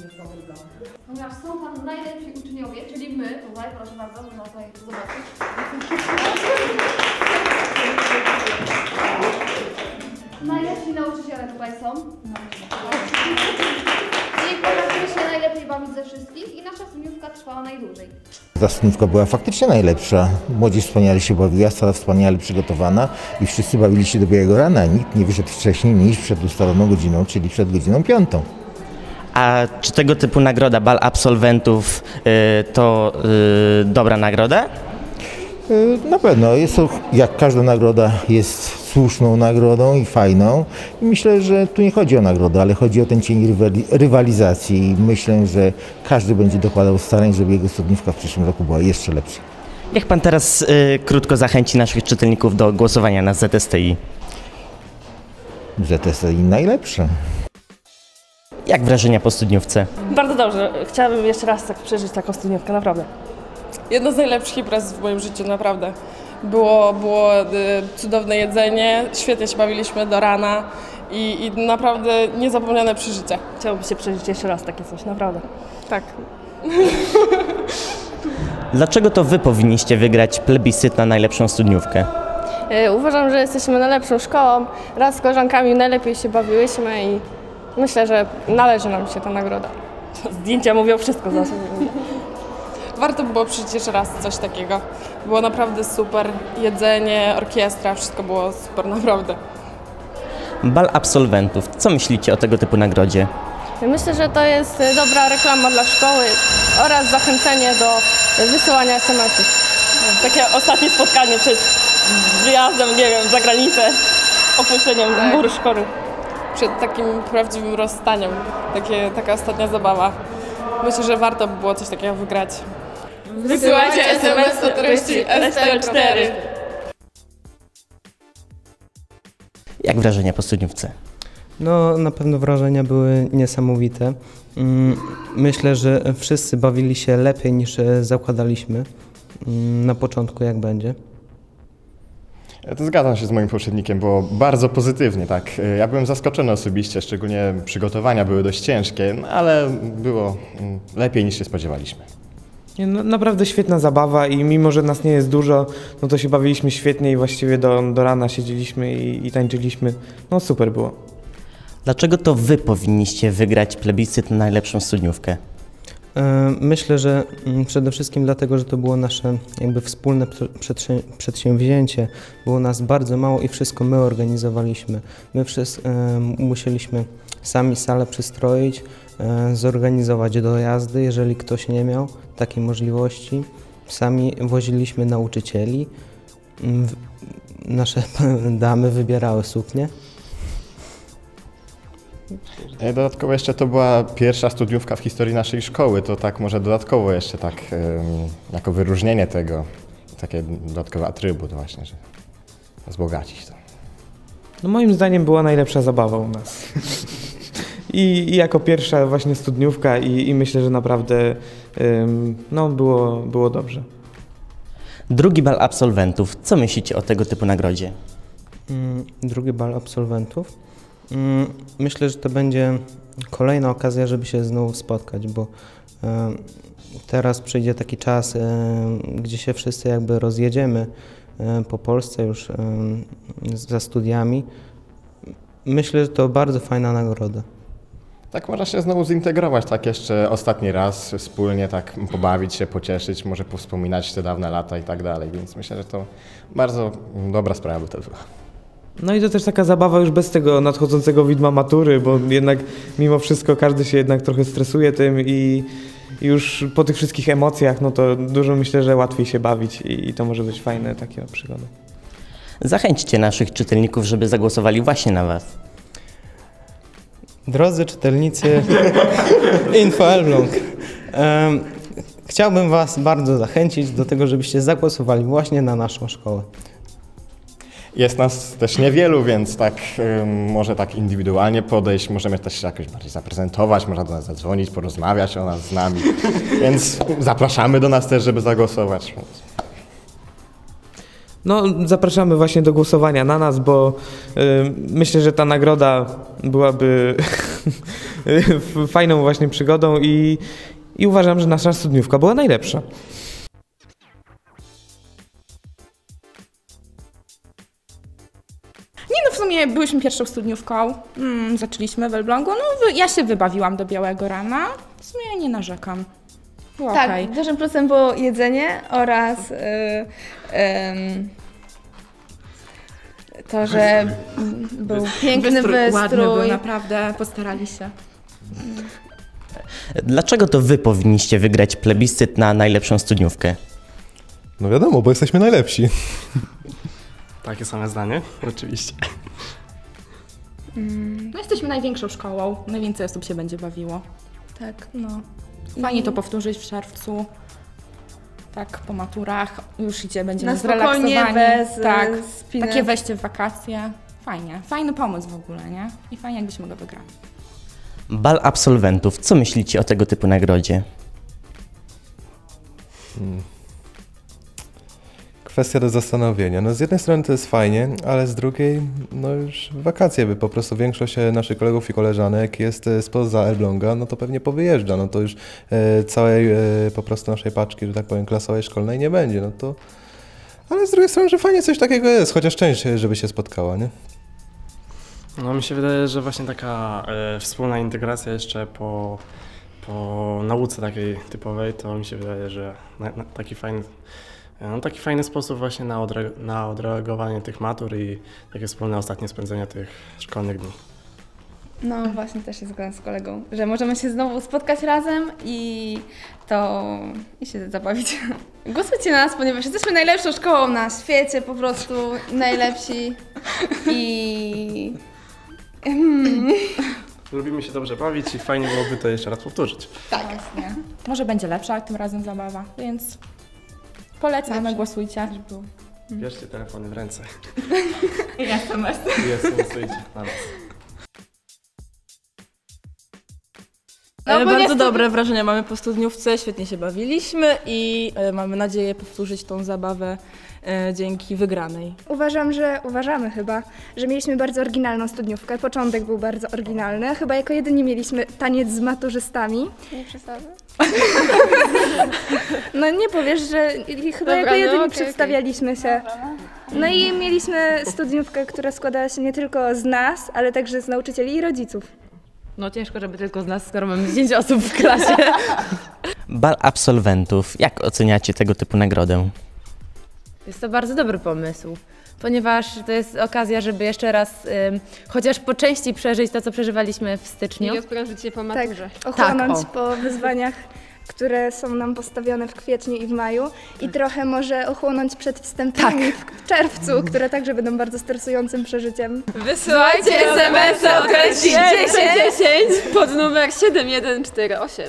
Ponieważ są tam najlepsi uczniowie, czyli my, tutaj, proszę bardzo, można tutaj zobaczyć. Najlepsi nauczyciele tutaj są. I potrafimy się najlepiej bawić ze wszystkich i nasza studniówka trwała najdłużej. Ta studniówka była faktycznie najlepsza. Młodzież wspaniale się bawiła, sala wspaniale przygotowana i wszyscy bawili się do białego rana. Nikt nie wyszedł wcześniej niż przed ustaloną godziną, czyli przed godziną 5. A czy tego typu nagroda, bal absolwentów, to dobra nagroda? Na pewno, jest to, jak każda nagroda, jest słuszną nagrodą i fajną. I myślę, że tu nie chodzi o nagrodę, ale chodzi o ten cień rywalizacji i myślę, że każdy będzie dokładał starań, żeby jego studniówka w przyszłym roku była jeszcze lepsza. Niech pan teraz krótko zachęci naszych czytelników do głosowania na ZSTI. ZSTI najlepsze. Jak wrażenia po studniówce? Bardzo dobrze. Chciałabym jeszcze raz tak przeżyć taką studniówkę, naprawdę. Jedno z najlepszych imprez w moim życiu, naprawdę. Było cudowne jedzenie, świetnie się bawiliśmy do rana i naprawdę niezapomniane przeżycie. Chciałabym się przeżyć jeszcze raz takie coś, naprawdę. Tak. Dlaczego to wy powinniście wygrać plebiscyt na najlepszą studniówkę? Uważam, że jesteśmy najlepszą szkołą. Raz z koleżankami najlepiej się bawiłyśmy i myślę, że należy nam się ta nagroda. Zdjęcia mówią wszystko za sobą. Warto było przyjść jeszcze raz coś takiego. Było naprawdę super. Jedzenie, orkiestra, wszystko było super, naprawdę. Bal absolwentów. Co myślicie o tego typu nagrodzie? Myślę, że to jest dobra reklama dla szkoły oraz zachęcenie do wysyłania SMS-ów. Takie ostatnie spotkanie przed wyjazdem, nie wiem, za granicę, opuszczeniem muru szkoły. Przed takim prawdziwym rozstaniem. Taka ostatnia zabawa. Myślę, że warto by było coś takiego wygrać. Wysyłajcie SMS o treści STL4. Jak wrażenia po studniówce? No, na pewno wrażenia były niesamowite. Myślę, że wszyscy bawili się lepiej niż zakładaliśmy na początku, jak będzie. To zgadzam się z moim poprzednikiem, było bardzo pozytywnie, tak. Ja byłem zaskoczony osobiście, szczególnie przygotowania były dość ciężkie, no, ale było lepiej niż się spodziewaliśmy. No, naprawdę świetna zabawa i mimo, że nas nie jest dużo, no to się bawiliśmy świetnie i właściwie do rana siedzieliśmy i tańczyliśmy. No super było. Dlaczego to wy powinniście wygrać plebiscyt na najlepszą studniówkę? Myślę, że przede wszystkim dlatego, że to było nasze jakby wspólne przedsięwzięcie. Było nas bardzo mało i wszystko my organizowaliśmy. My musieliśmy sami salę przystroić, zorganizować dojazdy, jeżeli ktoś nie miał takiej możliwości. Sami woziliśmy nauczycieli. Nasze damy wybierały suknie. Dodatkowo jeszcze to była pierwsza studniówka w historii naszej szkoły, to tak może dodatkowo jeszcze tak jako wyróżnienie tego, takie dodatkowy atrybut właśnie, że wzbogacić to. No moim zdaniem była najlepsza zabawa u nas. I jako pierwsza właśnie studniówka i myślę, że naprawdę no, było dobrze. Drugi bal absolwentów. Co myślicie o tego typu nagrodzie? Drugi bal absolwentów? Myślę, że to będzie kolejna okazja, żeby się znowu spotkać, bo teraz przyjdzie taki czas, gdzie się wszyscy jakby rozjedziemy po Polsce już za studiami. Myślę, że to bardzo fajna nagroda. Tak można się znowu zintegrować, tak jeszcze ostatni raz wspólnie tak pobawić się, pocieszyć, może powspominać te dawne lata i tak dalej, więc myślę, że to bardzo dobra sprawa by to była. No i to też taka zabawa już bez tego nadchodzącego widma matury, bo jednak mimo wszystko każdy się jednak trochę stresuje tym i już po tych wszystkich emocjach, no to dużo myślę, że łatwiej się bawić i to może być fajne takie przygody. Zachęćcie naszych czytelników, żeby zagłosowali właśnie na was. Drodzy czytelnicy Info Elbląg, chciałbym was bardzo zachęcić do tego, żebyście zagłosowali właśnie na naszą szkołę. Jest nas też niewielu, więc tak może tak indywidualnie podejść, możemy też się jakoś bardziej zaprezentować, można do nas zadzwonić, porozmawiać o nas z nami, więc zapraszamy do nas też, żeby zagłosować. No, zapraszamy właśnie do głosowania na nas, bo myślę, że ta nagroda byłaby fajną właśnie przygodą i uważam, że nasza studniówka była najlepsza. W sumie byłyśmy pierwszą studniówką, zaczęliśmy w Elblągu, ja się wybawiłam do białego rana, w sumie nie narzekam. Było Tak, okej. dużym plusem było jedzenie oraz to, że był piękny Ładny był, wystrój. naprawdę, postarali się. Dlaczego to wy powinniście wygrać plebiscyt na najlepszą studniówkę? No wiadomo, bo jesteśmy najlepsi. Takie same zdanie, oczywiście. Jesteśmy największą szkołą, najwięcej osób się będzie bawiło. Tak, Fajnie to powtórzyć w czerwcu. Tak, po maturach już będziemy Na spokojnie, zrelaksowani. bez tak, spinek. takie wejście w wakacje. Fajnie, fajny pomysł w ogóle, nie? I fajnie jakbyśmy go wygrali. Bal absolwentów. Co myślicie o tego typu nagrodzie? Kwestia do zastanowienia. No z jednej strony to jest fajnie, ale z drugiej, no już wakacje by po prostu większość naszych kolegów i koleżanek jest spoza Elbląga, no to pewnie powyjeżdża, no to już całej po prostu naszej paczki, że tak powiem, klasowej, szkolnej nie będzie, no to... Ale z drugiej strony, że fajnie coś takiego jest, chociaż część, żeby się spotkała, nie? No mi się wydaje, że właśnie taka wspólna integracja jeszcze po nauce takiej typowej, to mi się wydaje, że taki fajny sposób właśnie na odreagowanie tych matur i takie wspólne ostatnie spędzenie tych szkolnych dni. No właśnie, też się zgadzam z kolegą, że możemy się znowu spotkać razem i się zabawić. Głosujcie na nas, ponieważ jesteśmy najlepszą szkołą na świecie, po prostu najlepsi i... Lubimy się dobrze bawić i fajnie byłoby to jeszcze raz powtórzyć. Tak, właśnie. Może będzie lepsza tym razem zabawa, więc polecamy, głosujcie. Bierzcie telefony w ręce. I SMS. Głosujcie na nas. Bardzo dobre wrażenia mamy po studniówce, świetnie się bawiliśmy i mamy nadzieję powtórzyć tą zabawę dzięki wygranej. Uważamy chyba, że mieliśmy bardzo oryginalną studniówkę. Początek był bardzo oryginalny. Chyba jako jedyni mieliśmy taniec z maturzystami. Nie przesadzę. No nie powiesz, że chyba jako jedyni przedstawialiśmy się. No i mieliśmy studniówkę, która składała się nie tylko z nas, ale także z nauczycieli i rodziców. No ciężko, żeby tylko z nas, skoro mamy 10 osób w klasie. Bal absolwentów. Jak oceniacie tego typu nagrodę? Jest to bardzo dobry pomysł, ponieważ to jest okazja, żeby jeszcze raz chociaż po części przeżyć to, co przeżywaliśmy w styczniu. I odprężyć się po maturze. Tak, ochłonąć po wyzwaniach, które są nam postawione w kwietniu i w maju i trochę może ochłonąć przed wstępnymi w czerwcu, które także będą bardzo stresującym przeżyciem. Wysyłajcie SMS-a o treści 1010 pod numer 7148.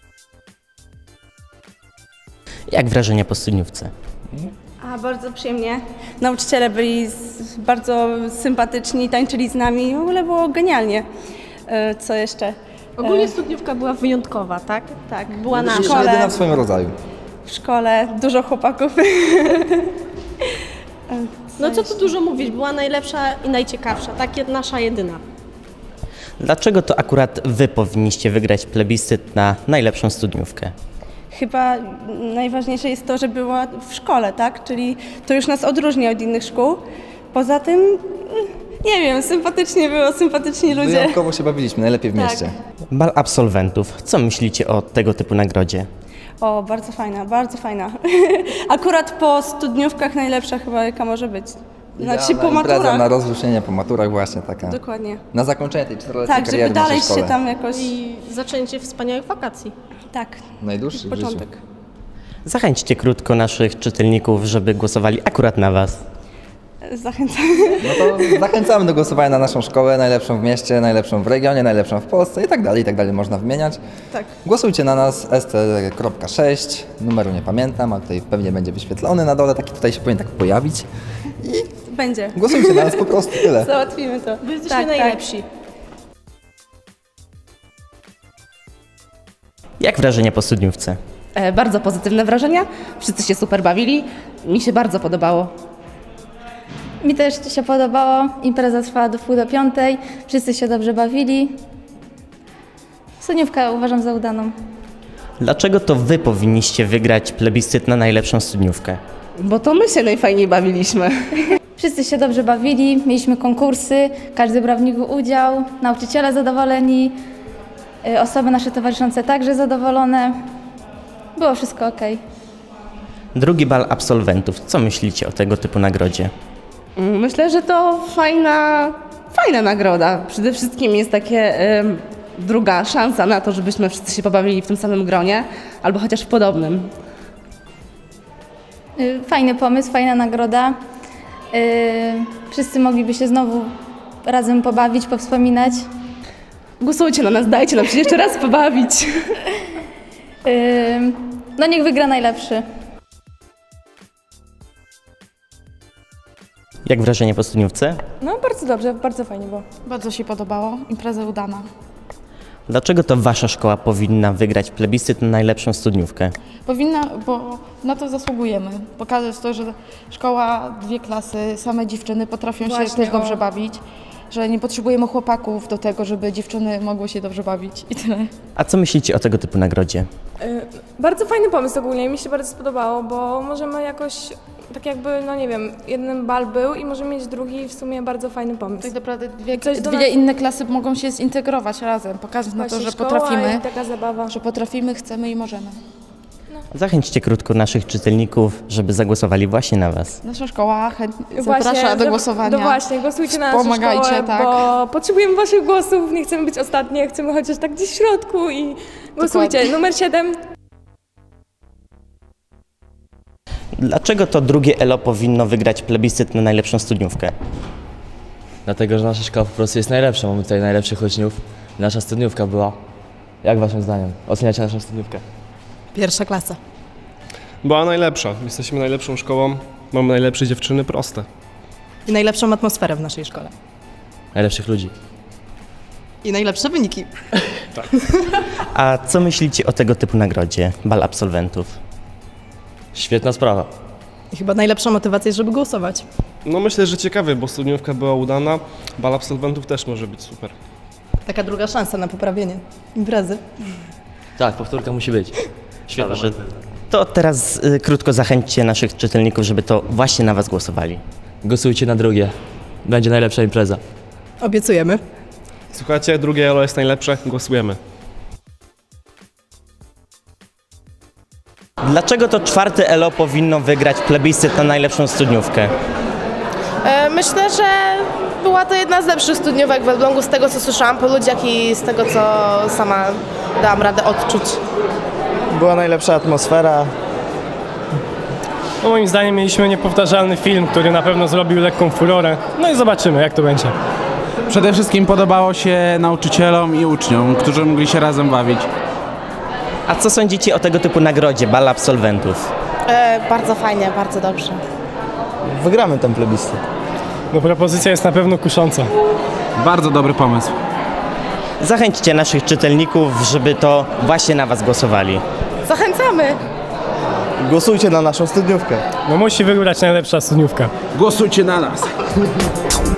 Jak wrażenia po studniówce? Bardzo przyjemnie. Nauczyciele byli bardzo sympatyczni, tańczyli z nami, w ogóle było genialnie. Co jeszcze? Ogólnie studniówka była wyjątkowa, tak? Tak. Była W nasza. szkole, Jedyna w swoim rodzaju. w szkole dużo chłopaków. No co tu dużo mówić, była najlepsza i najciekawsza, nasza jedyna. Dlaczego to akurat wy powinniście wygrać plebiscyt na najlepszą studniówkę? Chyba najważniejsze jest to, że była w szkole, tak? Czyli to już nas odróżnia od innych szkół. Poza tym, nie wiem, sympatycznie było, sympatyczni ludzie. Wyjątkowo się bawiliśmy, najlepiej w mieście. Bal absolwentów. Co myślicie o tego typu nagrodzie? O, bardzo fajna, bardzo fajna. Akurat po studniówkach najlepsza chyba jaka może być. Znaczy po Impreza maturach. na rozluźnienie po maturach właśnie taka. Dokładnie. Na zakończenie tej 4-letniej Tak, kariery żeby w naszej dalej szkole. się tam jakoś... I zaczęcie wspaniałych wakacji. Tak. Najdłuższy w życiu. Początek. Zachęćcie krótko naszych czytelników, żeby głosowali akurat na was. Zachęcam. No to zachęcamy do głosowania na naszą szkołę, najlepszą w mieście, najlepszą w regionie, najlepszą w Polsce i tak dalej można wymieniać. Tak. Głosujcie na nas st.6, numeru nie pamiętam, ale tutaj pewnie będzie wyświetlony na dole, taki tutaj się powinien tak pojawić. Będzie. Głosujcie na nas po prostu, tyle. Załatwimy to. Wy jesteście najlepsi. Jak wrażenia po studniówce? Bardzo pozytywne wrażenia. Wszyscy się super bawili. Mi się bardzo podobało. Mi też się podobało, impreza trwała do 4:30, wszyscy się dobrze bawili. Studniówkę uważam za udaną. Dlaczego to wy powinniście wygrać plebiscyt na najlepszą studniówkę? Bo to my się najfajniej bawiliśmy. Wszyscy się dobrze bawili, mieliśmy konkursy, każdy brał w nich udział, nauczyciele zadowoleni, osoby nasze towarzyszące także zadowolone. Było wszystko ok. Drugi bal absolwentów. Co myślicie o tego typu nagrodzie? Myślę, że to fajna nagroda. Przede wszystkim jest takie druga szansa na to, żebyśmy wszyscy się pobawili w tym samym gronie, albo chociaż w podobnym. Fajny pomysł, fajna nagroda. Wszyscy mogliby się znowu razem pobawić, powspominać. Głosujcie na nas, dajcie nam się jeszcze raz pobawić. No niech wygra najlepszy. Jak wrażenie po studniówce? No bardzo dobrze, bardzo fajnie było. Bardzo się podobało, impreza udana. Dlaczego to wasza szkoła powinna wygrać plebiscyt na najlepszą studniówkę? Powinna, bo na to zasługujemy. Pokazać to, że szkoła, 2 klasy, same dziewczyny potrafią się też dobrze bawić, że nie potrzebujemy chłopaków do tego, żeby dziewczyny mogły się dobrze bawić i tyle. A co myślicie o tego typu nagrodzie? Bardzo fajny pomysł ogólnie, mi się bardzo spodobało, bo możemy jakoś, tak jakby, no nie wiem, jeden bal był i możemy mieć drugi, w sumie bardzo fajny pomysł. Tak naprawdę dwie inne klasy mogą się zintegrować razem, pokazać na to, że potrafimy, taka zabawa. że potrafimy, chcemy i możemy. Zachęćcie krótko naszych czytelników, żeby zagłosowali właśnie na was. Nasza szkoła chętnie zaprasza do głosowania. No właśnie, głosujcie na naszą Pomagajcie, szkołę, tak. Bo potrzebujemy waszych głosów, nie chcemy być ostatnie, chcemy chociaż tak gdzieś w środku i głosujcie. Dokładnie. Numer 7. Dlaczego to drugie ELO powinno wygrać plebiscyt na najlepszą studniówkę? Dlatego, że nasza szkoła po prostu jest najlepsza. Mamy tutaj najlepszych uczniów. Nasza studniówka była. Jak waszym zdaniem? Oceniacie naszą studniówkę? Pierwsza klasa. Była najlepsza. Jesteśmy najlepszą szkołą. Mamy najlepsze dziewczyny, proste. I najlepszą atmosferę w naszej szkole. Najlepszych ludzi. I najlepsze wyniki. Tak. A co myślicie o tego typu nagrodzie, bal absolwentów? Świetna sprawa. I chyba najlepsza motywacja jest, żeby głosować. No myślę, że ciekawie, bo studniówka była udana. Bal absolwentów też może być super. Taka druga szansa na poprawienie imprezy. Tak, powtórka musi być. Świetna. Dobrze. To teraz krótko zachęćcie naszych czytelników, żeby to właśnie na was głosowali. Głosujcie na drugie. Będzie najlepsza impreza. Obiecujemy. Słuchajcie, drugie ELO jest najlepsze. Głosujemy. Dlaczego to czwarte ELO powinno wygrać plebiscyt na najlepszą studniówkę? Myślę, że była to jedna z lepszych studniówek w Elblągu, z tego co słyszałam po ludziach i z tego co sama dałam radę odczuć. Była najlepsza atmosfera. No moim zdaniem mieliśmy niepowtarzalny film, który na pewno zrobił lekką furorę. No i zobaczymy, jak to będzie. Przede wszystkim podobało się nauczycielom i uczniom, którzy mogli się razem bawić. A co sądzicie o tego typu nagrodzie, bal absolwentów? Bardzo fajnie, bardzo dobrze. Wygramy ten plebiscyt. No propozycja jest na pewno kusząca. Bardzo dobry pomysł. Zachęćcie naszych czytelników, żeby to właśnie na was głosowali. Zachęcamy! Głosujcie na naszą studniówkę. No musi wygrać najlepsza studniówka. Głosujcie na nas.